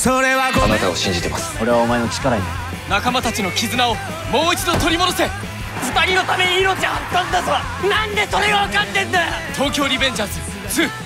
それはあなたを信じてます。 俺はお前の力になる。 仲間たちの絆をもう一度取り戻せ。 二人のために命張ったんだぞ。なんでそれが分かってんだよ。 東京リベンジャーズ2